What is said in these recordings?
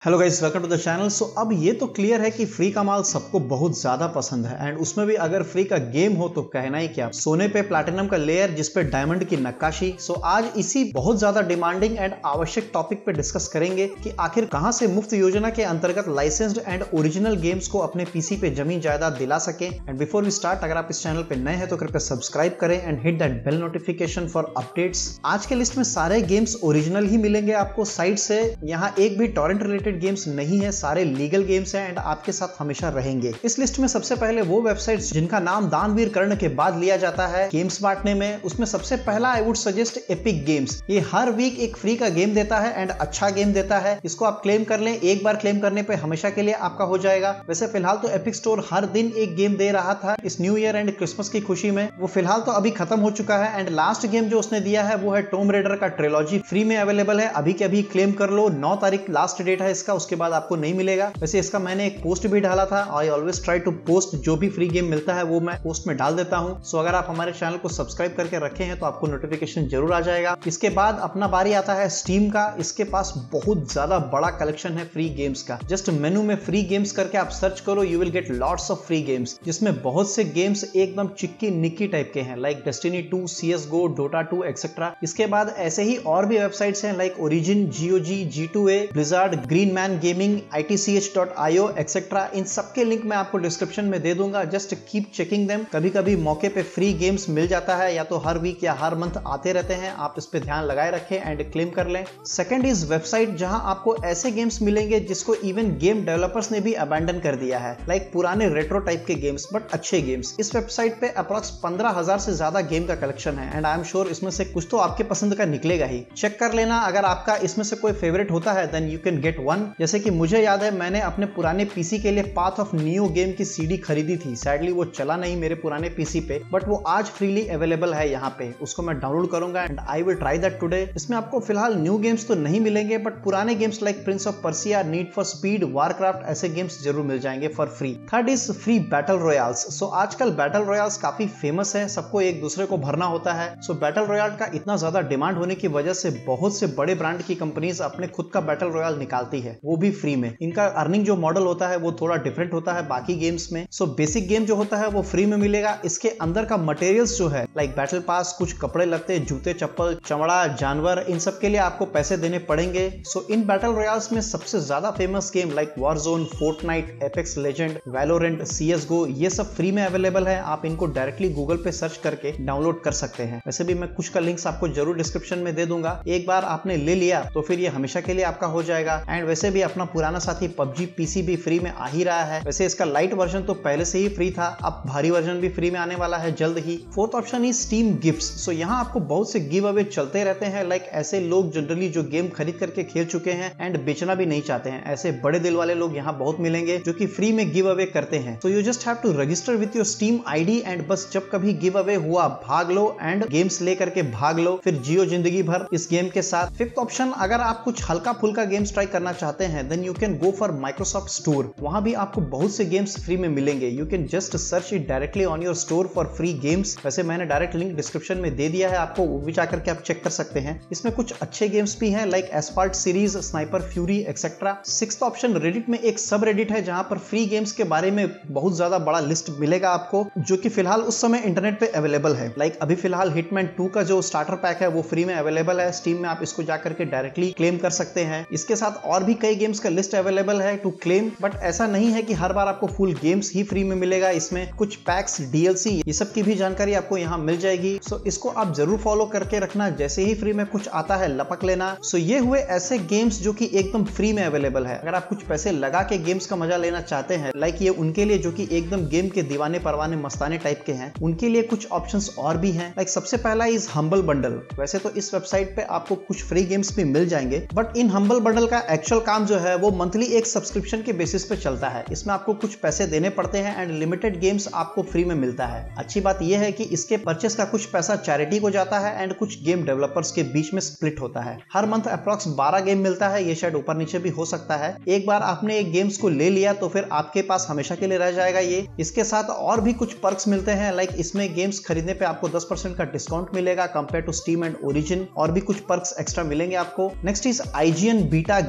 Hello guys, welcome to the channel. So अब ये तो क्लियर है कि फ्री का माल सबको बहुत ज्यादा पसंद है एंड उसमें भी अगर फ्री का गेम हो तो कहना ही क्या। सोने पे प्लैटिनम का लेयर जिस पे डायमंड की नक्काशी। सो आज इसी बहुत ज्यादा डिमांडिंग एंड आवश्यक टॉपिक पे डिस्कस करेंगे कि आखिर कहां से मुफ्त योजना के अंतर्गत लाइसेंस्ड एंड ओरिजिनल गेम्स को अपने पीसी पे जमीन जायदाद दिला सके। एंड बिफोर वी स्टार्ट, अगर आप इस चैनल पे नए हैं तो कृपया सब्सक्राइब करें and hit that bell notification for updates. आज के लिस्ट में सारे गेम्स ओरिजिनल ही मिलेंगे आपको साइट से। यहाँ एक भी टॉरेंट रिलेटेड गेम्स नहीं है, सारे लीगल गेम्स हैं एंड आपके साथ हमेशा रहेंगे। इस लिस्ट में सबसे पहले वो वेबसाइट्स जिनका नाम दानवीर कर्ण के बाद लिया जाता है गेम्स बांटने में, उसमें सबसे पहला I would suggest Epic Games. ये हर वीक एक फ्री का गेम देता है एंड अच्छा गेम देता है। इसको आप क्लेम कर लें, एक बार क्लेम करने पे हमेशा के लिए आपका हो जाएगा। वैसे फिलहाल तो एपिक स्टोर हर दिन एक गेम दे रहा था इस न्यू ईयर एंड क्रिसमस की खुशी में, वो फिलहाल तो अभी खत्म हो चुका है। एंड लास्ट गेम जो उसने दिया है वो है टॉम रेडर का ट्रिलॉजी, फ्री में अवेलेबल है, अभी के अभी क्लेम कर लो। 9 तारीख लास्ट डेट है इसका, उसके बाद आपको नहीं मिलेगा। वैसे इसका मैंने एक पोस्ट भी डाला था, I always try to post, जो भी फ्री गेम मिलता है वो मैं पोस्ट में डाल देता हूं। सो अगर आप हमारे चैनल को सब्सक्राइब करके रखे हैं तो आपको नोटिफिकेशन जरूर आ जाएगा। इसके बाद अपना बारी आता है स्टीम का। इसके पास बहुत ज्यादा बड़ा कलेक्शन है फ्री गेम्स का। जस्ट मेनू में फ्री गेम्स करके आप सर्च करो, you will get lots of free games, जिसमें बहुत से गेम्स एकदम चिक्की निक्की टाइप के हैं, like Destiny 2, CSGO, Dota 2 etcetera. इसके बाद ऐसे ही और भी वेबसाइट्स हैं like Origin, GOG, G2A, Blizzard, green man gaming, ITCH.io etcetera. इन सबके लिंक मैं आपको डिस्क्रिप्शन में दे दूंगा, जस्ट कीप चेकिंग देम। कभी कभी मौके पे फ्री गेम्स मिल जाता है, या तो हर वीक या हर मंथ आते रहते हैं, आप इस पे ध्यान लगाए रखें एंड क्लेम कर लें। सेकंड इज वेबसाइट, जहां आपको ऐसे गेम्स मिलेंगे जिसको इवन गेम डेवलपर्स ने भी अबैंडन कर दिया है, लाइक पुराने रेट्रो टाइप के गेम्स बट अच्छे गेम्स। इस वेबसाइट पे अप्रॉक्स 15,000 से ज्यादा गेम का कलेक्शन है एंड आई एम श्योर इसमें से कुछ तो आपके पसंद का निकलेगा ही। चेक कर लेना, अगर आपका इसमें से कोई फेवरेट होता है then you can get one. जैसे कि मुझे याद है मैंने अपने पुराने पीसी के लिए पाथ ऑफ नियो गेम की CD खरीदी थी। सैडली वो चला नहीं मेरे पुराने पीसी पे, बट वो आज फ्रीली अवेलेबल है यहाँ पे। उसको मैं डाउनलोड करूंगा and I will try that today. इसमें आपको फिलहाल न्यू गेम्स तो नहीं मिलेंगे, बट पुराने games like Prince of Persia, Need for Speed, Warcraft ऐसे गेम्स जरूर मिल जाएंगे for free. Third is free battle royales. So आजकल बैटल रॉयल्स काफी फेमस है, सबको एक दूसरे को भरना होता है। सो बैटल रॉयल का इतना ज्यादा डिमांड होने की वजह से बहुत से बड़े ब्रांड की कंपनीज अपने खुद का बैटल रॉयल निकालती है, वो भी फ्री में। इनका अर्निंग जो मॉडल होता है वो थोड़ा डिफरेंट होता है बाकी गेम्स में। सो बेसिक गेम जो होता है वो फ्री में मिलेगा। इसके अंदर का मटेरियल्स जो है लाइक बैटल पास, कुछ कपड़े लत्ते, जूते चप्पल, चमड़ा, जानवर, इन सब के लिए आपको पैसे देने पड़ेंगे। सो इन बैटल रॉयल्स में सबसे ज्यादा famous game like Warzone, Fortnite, Apex Legend, Valorant, CSGO, ये सब फ्री में अवेलेबल है। आप इनको डायरेक्टली गूगल पे सर्च करके डाउनलोड कर सकते हैं। वैसे भी मैं कुछ का लिंक्स आपको जरूर डिस्क्रिप्शन में दे दूंगा। एक बार आपने ले लिया तो फिर ये हमेशा के लिए आपका हो जाएगा। एंड वैसे भी अपना पुराना साथी PUBG PC भी फ्री में आ ही रहा है। वैसे इसका लाइट वर्जन तो पहले से ही फ्री था, अब भारी वर्जन भी फ्री में आने वाला है जल्द ही। Fourth option is Steam gifts. So यहाँ आपको बहुत से गिव अवे चलते रहते हैं, लाइक ऐसे लोग जनरली जो गेम खरीद करके खेल चुके हैं एंड बेचना भी नहीं चाहते हैं, ऐसे बड़े दिल वाले लोग यहाँ बहुत मिलेंगे जो कि फ्री में गिव अवे करते हैं। So you just have to register with your Steam ID and बस जब कभी गिव अवे हुआ भाग लो एंड गेम्स ले करके भाग लो, फिर जियो जिंदगी भर इस गेम के साथ। फिफ्थ ऑप्शन, अगर आप कुछ हल्का फुल्का गेम्स ट्राई करना चाहते हैं then you can go for Microsoft Store. वहां भी आपको बहुत से गेम्स फ्री में मिलेंगे। You can just search it directly on your store for free games. वैसे मैंने डायरेक्ट लिंक डिस्क्रिप्शन में दे दिया है आपको, वो भी जाकर के आप चेक कर सकते हैं। इसमें कुछ अच्छे गेम्स भी हैं like Asphalt series, Sniper Fury etcetera. Sixth option, Reddit में एक सब रेडिट है जहां पर फ्री गेम्स के बारे में बहुत ज्यादा बड़ा लिस्ट मिलेगा आपको, जो कि फिलहाल उस समय इंटरनेट पे अवेलेबल है। लाइक अभी फिलहाल हिटमैन 2 का जो स्टार्टर पैक है वो फ्री में अवेलेबल है स्टीम में, आप इसको जाकर के डायरेक्टली क्लेम कर सकते हैं। इसके साथ और भी कई गेम्स का लिस्ट अवेलेबल है टू क्लेम, बट ऐसा नहीं है कि हर बार आपको फुल गेम्स ही फ्री में मिलेगा। इसमें कुछ पैक्स, DLC, ये सब की भी जानकारी आपको यहाँ मिल जाएगी। सो इसको आप जरूर फॉलो करके रखना, जैसे ही फ्री में कुछ आता है लपक लेना। सो ये हुए ऐसे गेम्स जो कि एकदम फ्री में अवेलेबल है। अगर आप कुछ पैसे लगा के गेम्स का मजा लेना चाहते हैं, लाइक ये उनके लिए जो कि एकदम गेम के दीवाने परवाने मस्ताने टाइप के हैं, उनके लिए कुछ ऑप्शंस और भी हैं। लाइक सबसे पहला इज हम्बल बंडल। वैसे तो इस वेबसाइट पे आपको कुछ फ्री गेम्स भी मिल जाएंगे, बट इन हम्बल बंडल का एक्चुअल काम जो है वो मंथली एक सब्सक्रिप्शन के बेसिस पे चलता है। इसमें आपको कुछ पैसे देने पड़ते हैं एंड लिमिटेड गेम्स आपको फ्री में मिलता है। अच्छी बात यह है कि इसके परचेस का कुछ पैसा चैरिटी को जाता है एंड कुछ गेम डेवलपर्स के बीच में स्प्लिट होता है। हर मंथ अप्रॉक्स 12 गेम मिलता है, ये शायद ऊपर नीचे भी हो सकता है। एक बार आपने एक गेम्स को ले लिया तो फिर आपके पास हमेशा के लिए रह जाएगा ये। इसके साथ और भी कुछ पर्क्स मिलते हैं, लाइक इसमें गेम्स खरीदने पे आपको 10% का डिस्काउंट मिलेगा compare to Steam and Origin, और भी कुछ पर्क्स एक्स्ट्रा मिलेंगे आपको। Next is IGN beta giveaway.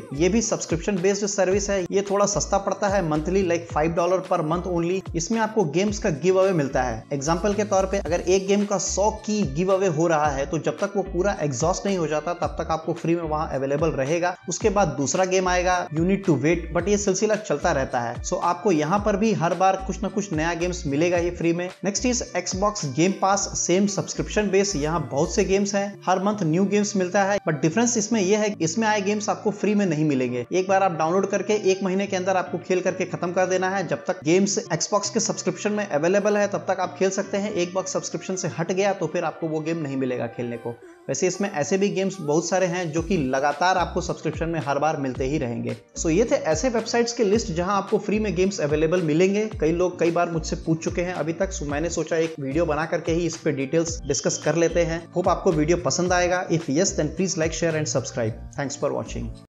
ये भी सब्सक्रिप्शन बेस्ड सर्विस है। ये थोड़ा सस्ता पड़ता है, monthly like $5 per month only. इसमें आपको गेम्स का गिव अवे मिलता है। एग्जाम्पल के तौर पे अगर एक गेम का 100 की गिव अवे हो रहा है तो जब तक वो पूरा एग्जॉस्ट नहीं हो जाता तब तक आपको फ्री में वहां अवेलेबल रहेगा। उसके बाद दूसरा गेम आएगा, you need to wait, but ये सिलसिला चलता रहता है। सो आपको यहाँ पर भी हर बार कुछ ना कुछ नया गेम्स मिलेगा ये फ्री में। Next is Xbox game pass, same subscription base. यहाँ बहुत से गेम्स हैं, हर मंथ न्यू गेम्स मिलता है, बट डिफरेंस इसमें यह है इसमें आए गेम्स आपको फ्री में नहीं मिलेंगे। एक बार आप डाउनलोड करके 1 महीने के अंदर आपको खेल करके खत्म कर देना है। जब तक गेम्स Xbox के सब्सक्रिप्शन में अवेलेबल है तब तक आप खेल सकते हैं। एक बार सब्सक्रिप्शन से हट गया तो फिर आपको वो गेम नहीं मिलेगा खेलने को। वैसे इसमें ऐसे भी गेम्स बहुत सारे हैं जो कि लगातार आपको सब्सक्रिप्शन में हर बार मिलते ही रहेंगे। सो ये थे ऐसे वेबसाइट्स के लिस्ट जहां आपको फ्री में गेम्स अवेलेबल मिलेंगे। कई लोग कई बार मुझसे पूछ चुके हैं अभी तक, सो मैंने सोचा एक वीडियो बना करके ही इस पे डिटेल्स डिस्कस कर लेते हैं। होप आपको वीडियो पसंद आएगा। If yes then please like, share and subscribe. Thanks for watching.